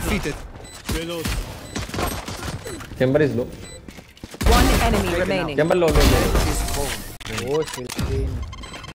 defeated. Chamber is low. One enemy remaining. Chamber low. Oh, shit.